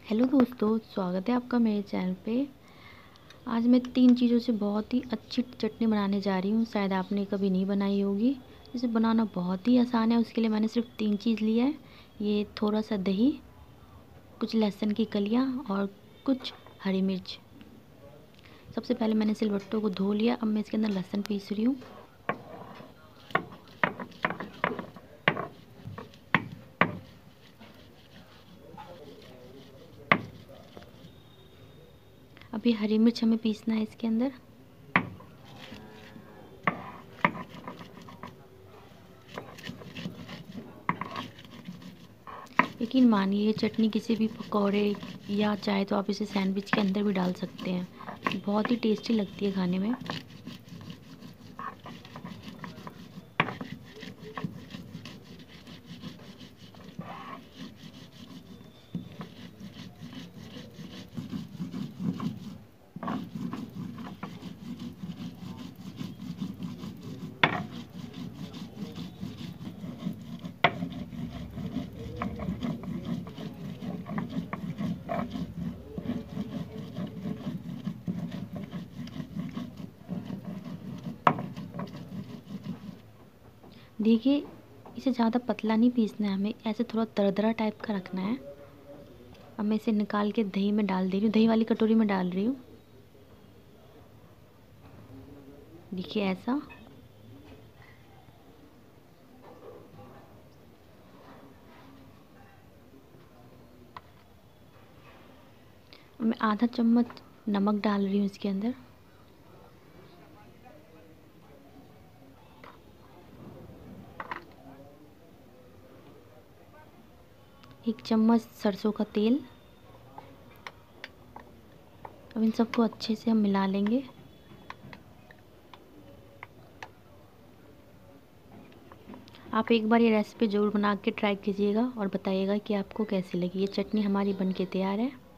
Hello दोस्तों, स्वागत है आपका मेरे चैनल पे। आज मैं 3 चीज़ों से बहुत ही अच्छी चटनी बनाने जा रही हूँ। शायद आपने कभी नहीं बनाई होगी। इसे बनाना बहुत ही आसान है। उसके लिए मैंने सिर्फ 3 चीज़ लिया है। ये थोड़ा सा दही, कुछ लहसुन की कलियाँ और कुछ हरी मिर्च। सबसे पहले मैंने सिलबट्टों को धो लिया। अब मैं इसके अंदर लहसुन पीस रही हूँ। अभी हरी मिर्च हमें पीसना है इसके अंदर। यकीन मानिए, ये चटनी किसी भी पकौड़े या चाहे तो आप इसे सैंडविच के अंदर भी डाल सकते हैं। बहुत ही टेस्टी लगती है खाने में। देखिए, इसे ज़्यादा पतला नहीं पीसना है, हमें ऐसे थोड़ा दरदरा टाइप का रखना है। अब मैं इसे निकाल के दही में डाल दे रही हूँ, दही वाली कटोरी में डाल रही हूँ। देखिए ऐसा। अब मैं आधा चम्मच नमक डाल रही हूँ इसके अंदर। एक चम्मच सरसों का तेल। अब इन सबको अच्छे से हम मिला लेंगे। आप एक बार ये रेसिपी ज़रूर बना के ट्राई कीजिएगा और बताइएगा कि आपको कैसी लगी। ये चटनी हमारी बन के तैयार है।